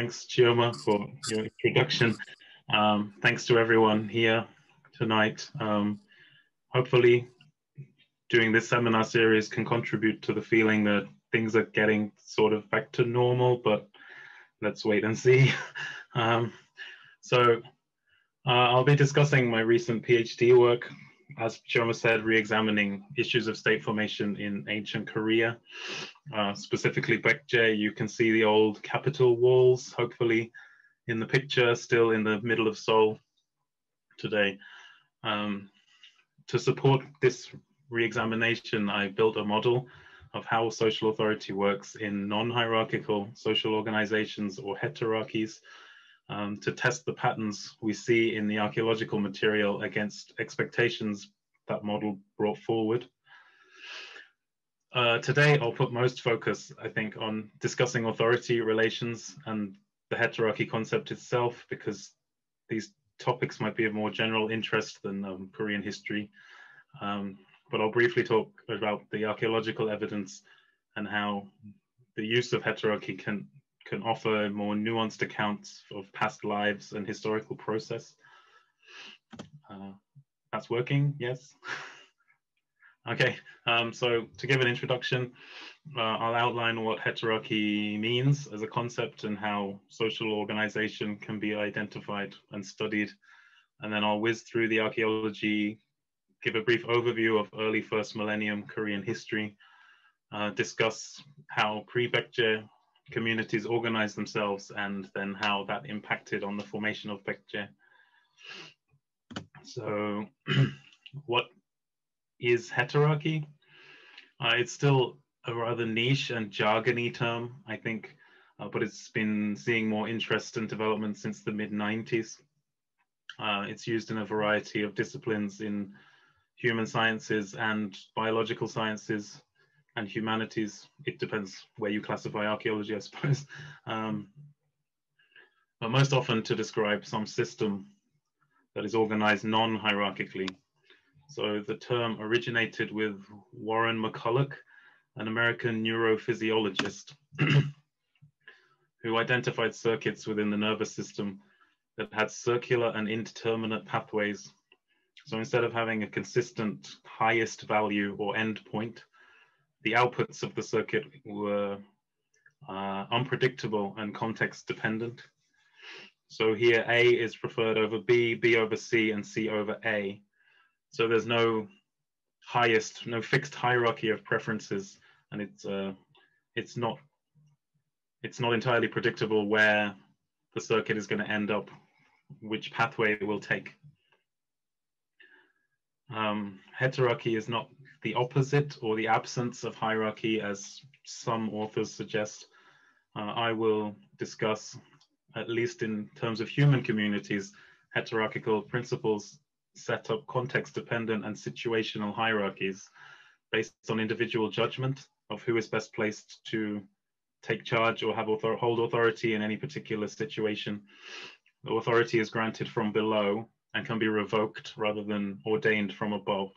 Thanks, Chioma, for your introduction. Thanks to everyone here tonight. Hopefully, doing this seminar series can contribute to the feeling that things are getting sort of back to normal, but let's wait and see. I'll be discussing my recent PhD work, as Chioma said, re-examining issues of state formation in ancient Korea. Specifically Baekje. You can see the old capital walls, hopefully in the picture, still in the middle of Seoul today. To support this re-examination, I built a model of how social authority works in non-hierarchical social organizations or heterarchies, to test the patterns we see in the archaeological material against expectations that model brought forward. Today, I'll put most focus, I think, on discussing authority relations and the heterarchy concept itself, because these topics might be of more general interest than Korean history. But I'll briefly talk about the archaeological evidence and how the use of heterarchy can offer more nuanced accounts of past lives and historical process. That's working, yes? Okay, so to give an introduction, I'll outline what heterarchy means as a concept and how social organization can be identified and studied. And then I'll whiz through the archaeology, give a brief overview of early first millennium Korean history, discuss how pre-Baekje communities organized themselves, and then how that impacted on the formation of Baekje. So what is heterarchy? It's still a rather niche and jargony term, I think, but it's been seeing more interest and development since the mid-90s. It's used in a variety of disciplines in human sciences and biological sciences and humanities. It depends where you classify archaeology, I suppose. But most often to describe some system that is organized non-hierarchically. So the term originated with Warren McCulloch, an American neurophysiologist who identified circuits within the nervous system that had circular and indeterminate pathways. So instead of having a consistent highest value or end point, the outputs of the circuit were unpredictable and context dependent. So here A is preferred over B, B over C, and C over A. So there's no fixed hierarchy of preferences, and it's not entirely predictable where the circuit is going to end up, which pathway it will take. Heterarchy is not the opposite or the absence of hierarchy, as some authors suggest. I will discuss, at least in terms of human communities, heterarchical principles set up context-dependent and situational hierarchies based on individual judgment of who is best placed to take charge or hold authority in any particular situation. The authority is granted from below and can be revoked rather than ordained from above.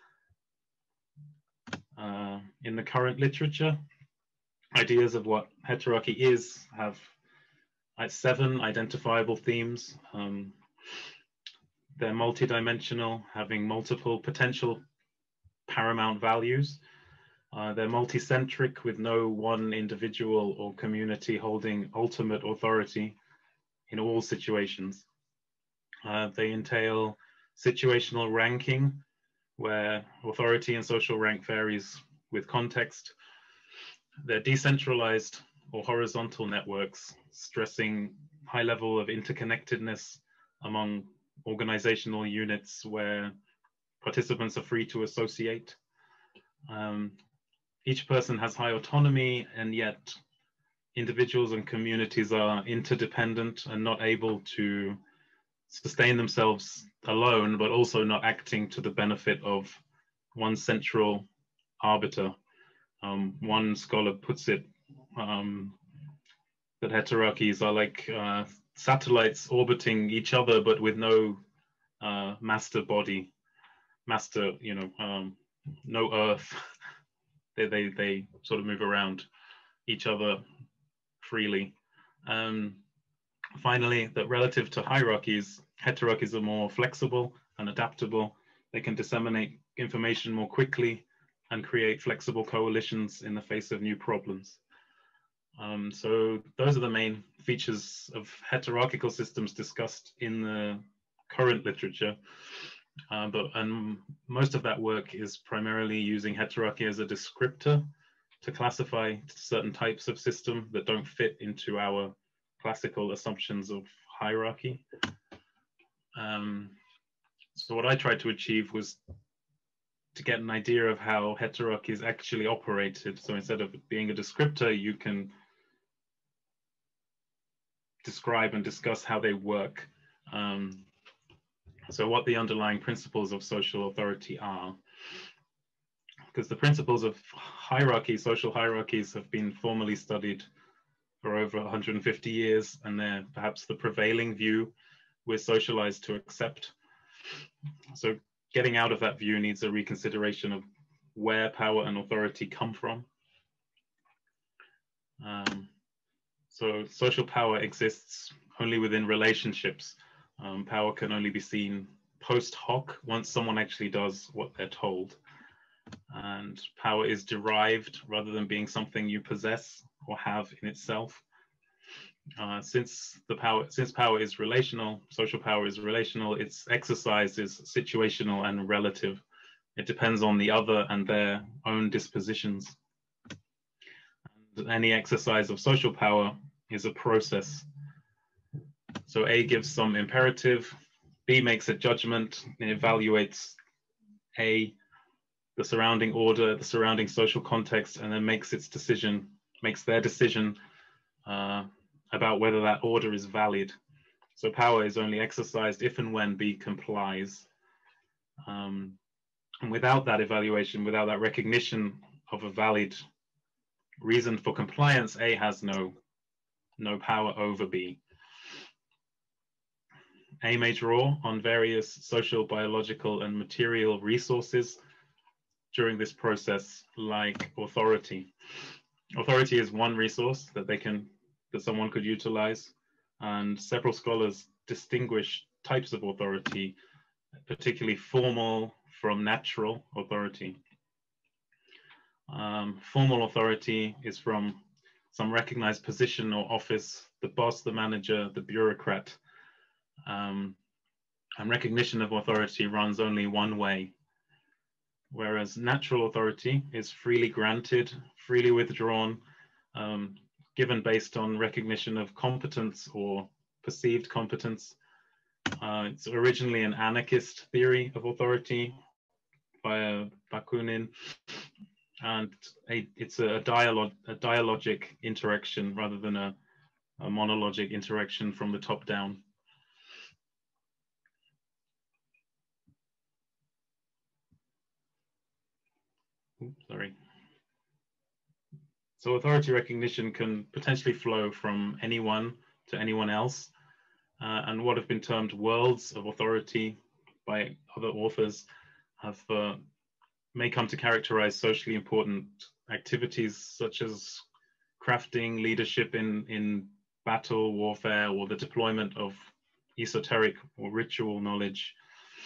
In the current literature, ideas of what heterarchy is have 7 identifiable themes. They're multidimensional, having multiple potential paramount values. They're multicentric, with no one individual or community holding ultimate authority in all situations. They entail situational ranking, where authority and social rank varies with context. They're decentralized or horizontal networks, stressing high level of interconnectedness among organizational units where participants are free to associate. Each person has high autonomy, and yet individuals and communities are interdependent and not able to sustain themselves alone, but also not acting to the benefit of one central arbiter. One scholar puts it that heterarchies are like satellites orbiting each other, but with no master body, no Earth. They sort of move around each other freely. Finally, that relative to hierarchies, heterarchies are more flexible and adaptable. They can disseminate information more quickly and create flexible coalitions in the face of new problems. So those are the main features of heterarchical systems discussed in the current literature. And most of that work is primarily using heterarchy as a descriptor to classify certain types of system that don't fit into our classical assumptions of hierarchy. So what I tried to achieve was to get an idea of how heterarchies actually operated. So instead of being a descriptor, you can describe and discuss how they work. So what the underlying principles of social authority are. Because the principles of hierarchy, social hierarchies, have been formally studied for over 150 years, and they're perhaps the prevailing view we're socialized to accept. So getting out of that view needs a reconsideration of where power and authority come from. So social power exists only within relationships. Power can only be seen post hoc, once someone actually does what they're told. And power is derived rather than being something you possess or have in itself. Since power is relational, social power is relational, its exercise is situational and relative. It depends on the other and their own dispositions. And any exercise of social power is a process. So A gives some imperative, B makes a judgment, and evaluates A, the surrounding order, the surrounding social context, and then makes their decision about whether that order is valid. So power is only exercised if and when B complies. And without that evaluation, without that recognition of a valid reason for compliance, A has no power over B. A may draw on various social, biological, and material resources during this process, like authority. Authority is one resource that someone could utilize, and several scholars distinguish types of authority, particularly formal from natural authority. Formal authority is from some recognized position or office, the boss, the manager, the bureaucrat. And recognition of authority runs only one way, whereas natural authority is freely granted, freely withdrawn, given based on recognition of competence or perceived competence. It's originally an anarchist theory of authority by Bakunin, and it's a dialogic interaction rather than a monologic interaction from the top down. Sorry. So authority recognition can potentially flow from anyone to anyone else, and what have been termed worlds of authority by other authors may come to characterize socially important activities such as crafting, leadership in battle, warfare, or the deployment of esoteric or ritual knowledge.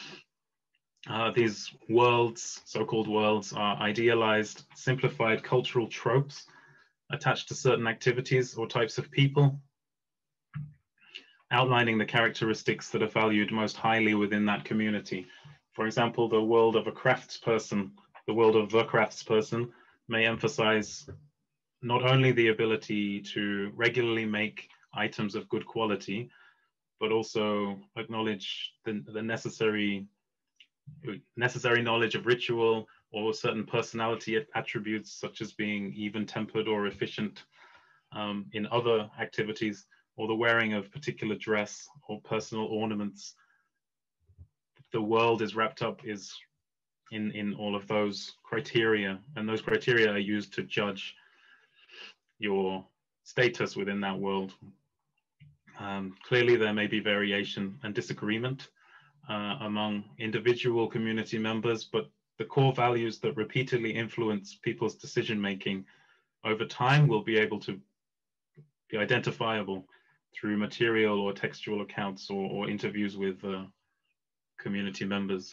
These worlds, so-called worlds, are idealized, simplified cultural tropes attached to certain activities or types of people, outlining the characteristics that are valued most highly within that community. For example, the world of a craftsperson, the world of the craftsperson may emphasize not only the ability to regularly make items of good quality, but also acknowledge the necessary knowledge of ritual or certain personality attributes, such as being even-tempered or efficient in other activities, or the wearing of particular dress or personal ornaments. The world is wrapped up in all of those criteria, and those criteria are used to judge your status within that world. Clearly, there may be variation and disagreement among individual community members, but the core values that repeatedly influence people's decision-making over time will be able to be identifiable through material or textual accounts or interviews with community members.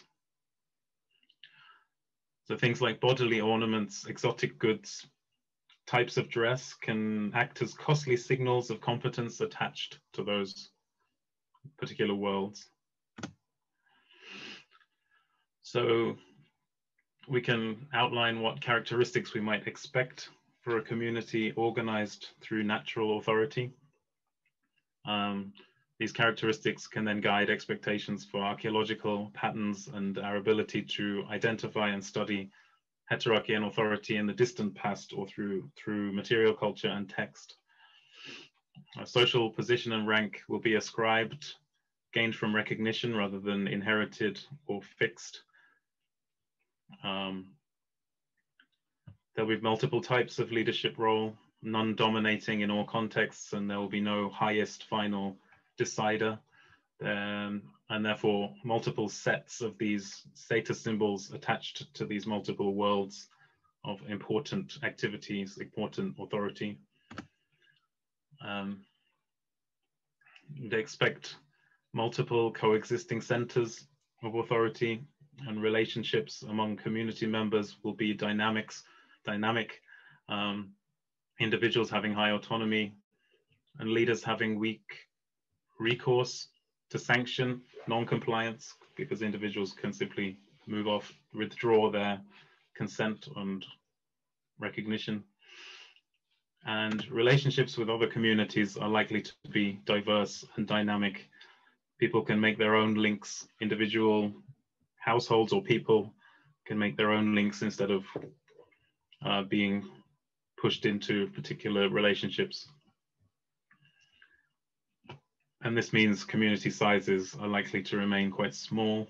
So things like bodily ornaments, exotic goods, types of dress can act as costly signals of competence attached to those particular worlds. So we can outline what characteristics we might expect for a community organized through natural authority. These characteristics can then guide expectations for archaeological patterns and our ability to identify and study heterarchy and authority in the distant past or through material culture and text. Social position and rank will be ascribed, gained from recognition rather than inherited or fixed. There'll be multiple types of leadership role, none dominating in all contexts, and there will be no highest final decider, and therefore multiple sets of these status symbols attached to these multiple worlds of important activities, important authority. They expect multiple coexisting centers of authority, and relationships among community members will be dynamic. Individuals having high autonomy and leaders having weak recourse to sanction non-compliance, because individuals can simply move off, withdraw their consent and recognition. And relationships with other communities are likely to be diverse and dynamic. People can make their own links. Individual households or people can make their own links instead of being pushed into particular relationships. And this means community sizes are likely to remain quite small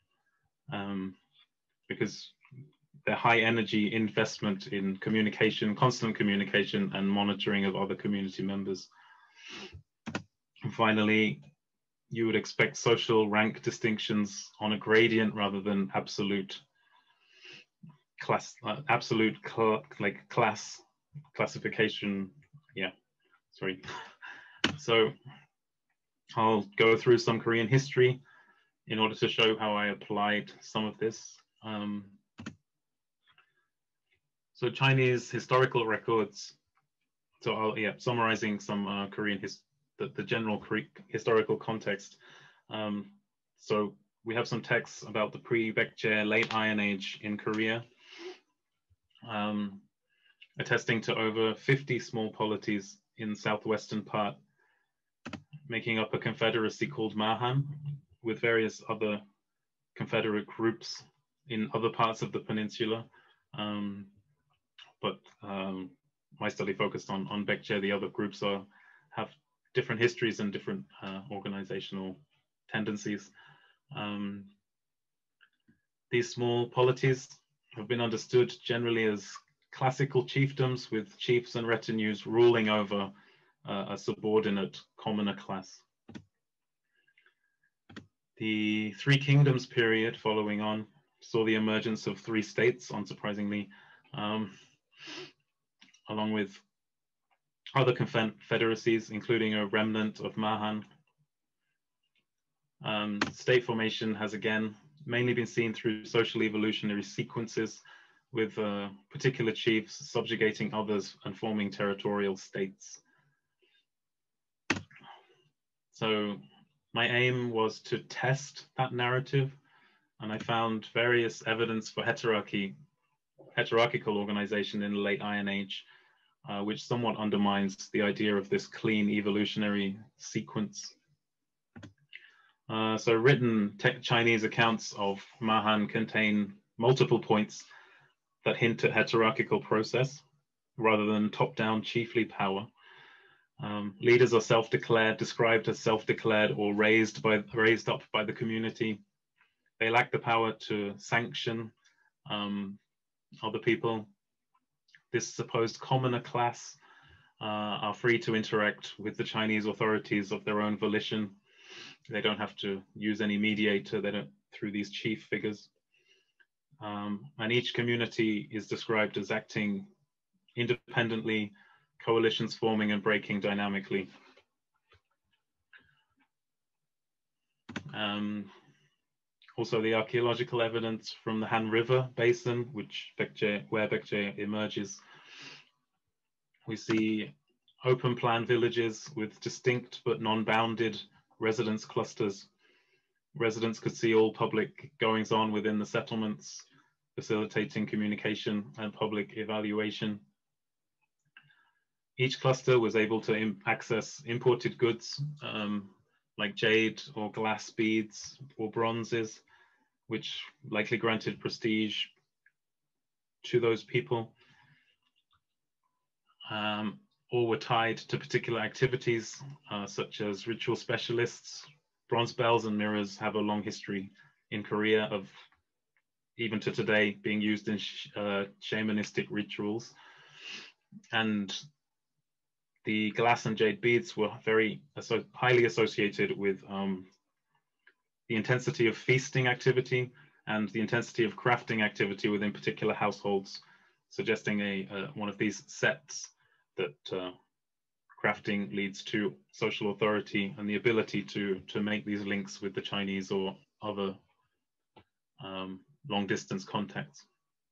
because the high energy investment in communication, constant communication and monitoring of other community members. And finally, you would expect social rank distinctions on a gradient rather than absolute class, class classification. Yeah, sorry. So I'll go through some Korean history in order to show how I applied some of this. So Chinese historical records. So summarizing some Korean the general historical context. So we have some texts about the pre-Baekje late Iron Age in Korea, attesting to over 50 small polities in southwestern part, making up a confederacy called Mahan, with various other confederate groups in other parts of the peninsula. But my study focused on Baekje. The other groups have different histories and different organizational tendencies. These small polities have been understood generally as classical chiefdoms with chiefs and retinues ruling over a subordinate commoner class. The Three Kingdoms period following on saw the emergence of 3 states, unsurprisingly, along with other confederacies, including a remnant of Mahan. State formation has again mainly been seen through social evolutionary sequences, with particular chiefs subjugating others and forming territorial states. So my aim was to test that narrative, and I found various evidence for hierarchical organization in the late Iron Age, which somewhat undermines the idea of this clean evolutionary sequence. So written Chinese accounts of Mahan contain multiple points that hint at hierarchical process rather than top-down chiefly power. Leaders are self-declared, described as self-declared or raised up by the community. They lack the power to sanction other people. This supposed commoner class are free to interact with the Chinese authorities of their own volition. They don't have to use any mediator through these chief figures. And each community is described as acting independently, coalitions forming and breaking dynamically. Also the archaeological evidence from the Han River basin, where Baekje emerges. We see open plan villages with distinct but non-bounded residence clusters. Residents could see all public goings on within the settlements, facilitating communication and public evaluation. Each cluster was able to access imported goods like jade or glass beads or bronzes, which likely granted prestige to those people, or were tied to particular activities such as ritual specialists. Bronze bells and mirrors have a long history in Korea of, even to today, being used in shamanistic rituals. And the glass and jade beads were very highly associated with the intensity of feasting activity and the intensity of crafting activity within particular households, suggesting one of these sets that crafting leads to social authority and the ability to make these links with the Chinese or other long distance contacts.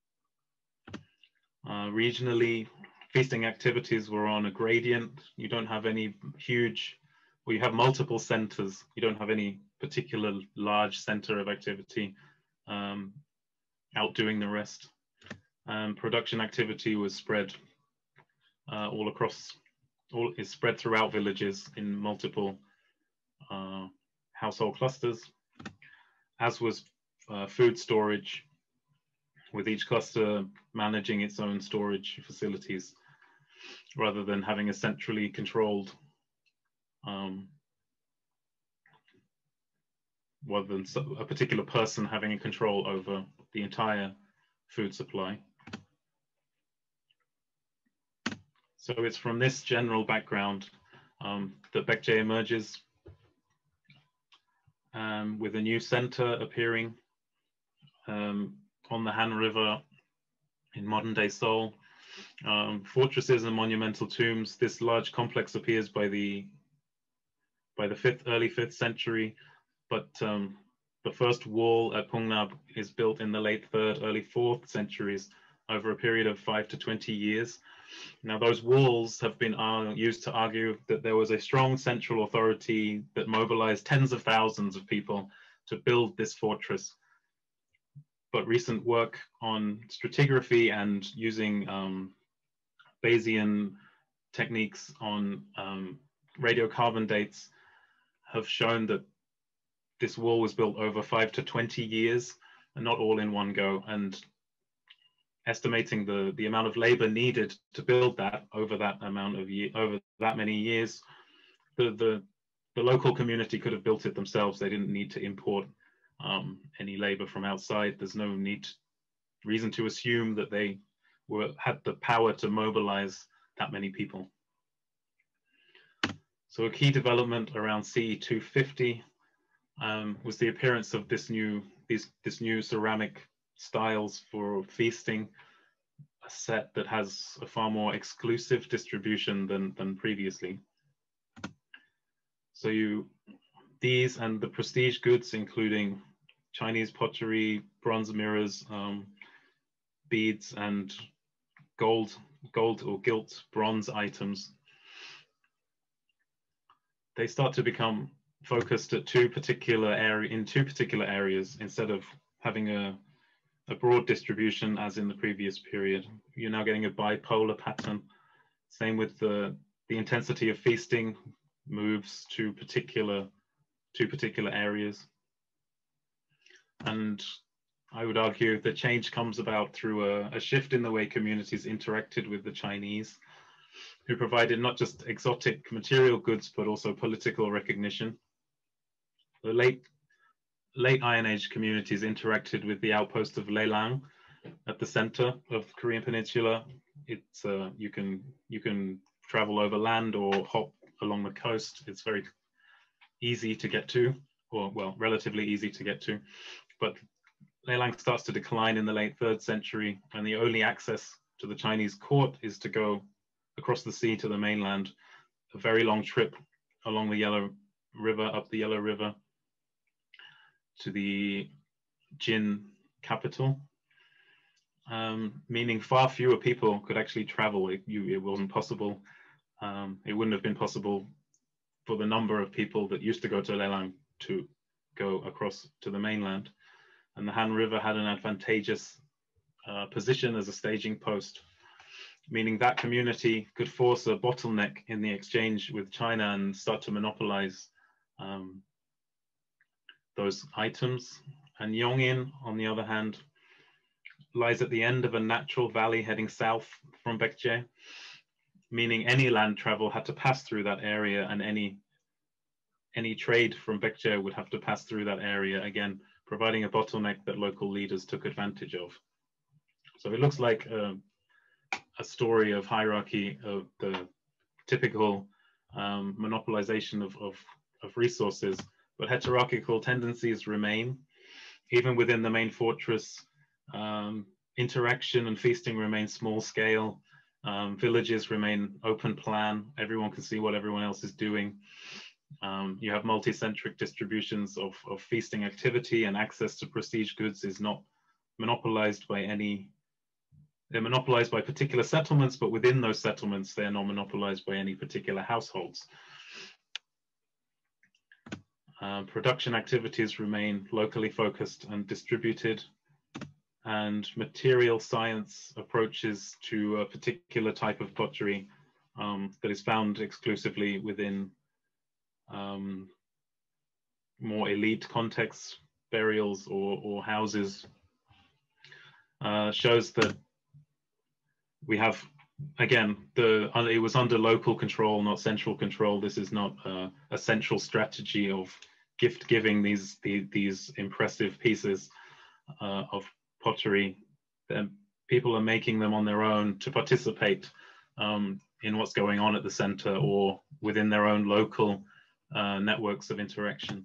Regionally, feasting activities were on a gradient. You don't have any huge, well, you have multiple centers. You don't have any particular large center of activity outdoing the rest. Production activity was spread is spread throughout villages in multiple household clusters, as was food storage, with each cluster managing its own storage facilities rather than having a centrally controlled, rather than a particular person having a control over the entire food supply. So it's from this general background that Baekje emerges with a new center appearing on the Han River in modern day Seoul. Fortresses and monumental tombs. This large complex appears by the early 5th century, but the first wall at Pungnab is built in the late 3rd, early 4th centuries over a period of 5 to 20 years. Now, those walls have been used to argue that there was a strong central authority that mobilized tens of thousands of people to build this fortress. But recent work on stratigraphy and using Bayesian techniques on radiocarbon dates have shown that this wall was built over 5 to 20 years and not all in one go. And estimating the amount of labor needed to build that over that many years, the local community could have built it themselves. They didn't need to import any labor from outside. There's no reason to assume that they had the power to mobilize that many people. So a key development around CE 250 was the appearance of this new ceramic styles for feasting, a set that has a far more exclusive distribution than previously. So these and the prestige goods, including Chinese pottery, bronze mirrors, beads, and gold or gilt bronze items, they start to become focused at two particular areas instead of having a broad distribution as in the previous period. You're now getting a bipolar pattern. Same with the intensity of feasting moves to two particular areas. And I would argue the change comes about through a shift in the way communities interacted with the Chinese, who provided not just exotic material goods, but also political recognition. The late Iron Age communities interacted with the outpost of Leilang at the center of the Korean Peninsula. It's you can travel over land or hop along the coast. It's very easy to get to, or well, relatively easy to get to. But Leilang starts to decline in the late 3rd century, and the only access to the Chinese court is to go across the sea to the mainland, a very long trip along the Yellow River, up the Yellow River. to the Jin capital, meaning far fewer people could actually travel. It wasn't possible. It wouldn't have been possible for the number of people that used to go to Lelang to go across to the mainland. And the Han River had an advantageous position as a staging post, meaning that community could force a bottleneck in the exchange with China and start to monopolize those items. And Yongin, on the other hand, lies at the end of a natural valley heading south from Baekje, meaning any land travel had to pass through that area, and any trade from Baekje would have to pass through that area, again, providing a bottleneck that local leaders took advantage of. So it looks like a story of hierarchy, of the typical monopolization of resources, but heterarchical tendencies remain. Even within the main fortress, interaction and feasting remain small scale. Villages remain open plan. Everyone can see what everyone else is doing. You have multi-centric distributions of feasting activity, and access to prestige goods is not monopolized by any. They're monopolized by particular settlements, but within those settlements, they're not monopolized by any particular households. Production activities remain locally focused and distributed, and material science approaches to a particular type of pottery that is found exclusively within more elite contexts, burials or houses, shows that we have, again, it was under local control, not central control. This is not a central strategy of gift giving these impressive pieces of pottery. People are making them on their own to participate in what's going on at the center or within their own local networks of interaction.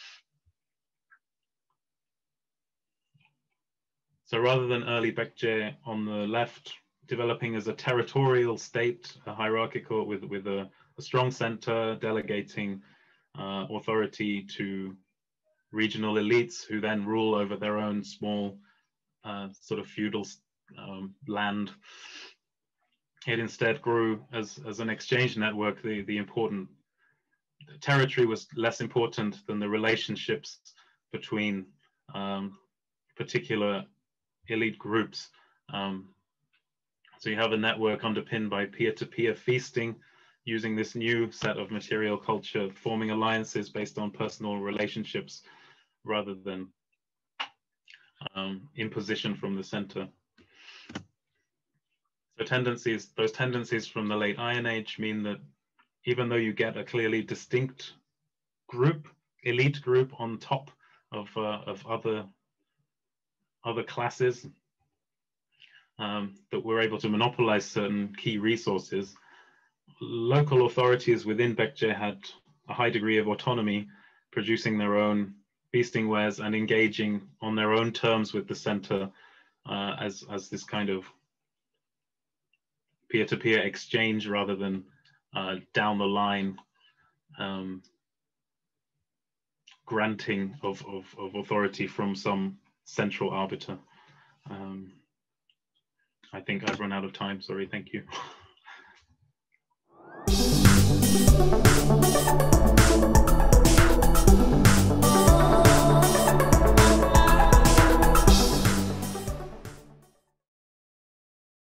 So rather than early Baekje on the left, developing as a territorial state, a hierarchical with a strong center delegating authority to regional elites who then rule over their own small sort of feudal land. It instead grew as an exchange network. The important territory was less important than the relationships between particular elite groups. So you have a network underpinned by peer-to-peer feasting, using this new set of material culture, forming alliances based on personal relationships rather than imposition from the center. So those tendencies from the late Iron Age mean that even though you get a clearly distinct group, elite group on top of other classes, that were able to monopolize certain key resources, local authorities within Baekje had a high degree of autonomy, producing their own feasting wares and engaging on their own terms with the center as this kind of peer-to-peer exchange rather than down the line granting of authority from some central arbiter. I think I've run out of time. Sorry, thank you.